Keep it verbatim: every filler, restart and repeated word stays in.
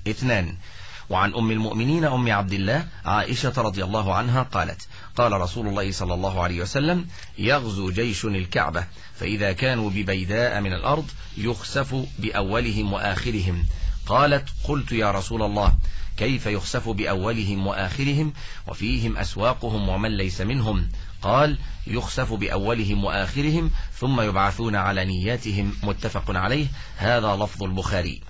اثنان. وعن أم المؤمنين أم عبد الله عائشة رضي الله عنها قالت: قال رسول الله صلى الله عليه وسلم: يغزو جيش الكعبة، فإذا كانوا ببيداء من الأرض يخسف بأولهم وآخرهم. قالت: قلت يا رسول الله، كيف يخسف بأولهم وآخرهم وفيهم أسواقهم ومن ليس منهم؟ قال: يخسف بأولهم وآخرهم ثم يبعثون على نياتهم. متفق عليه. هذا لفظ البخاري.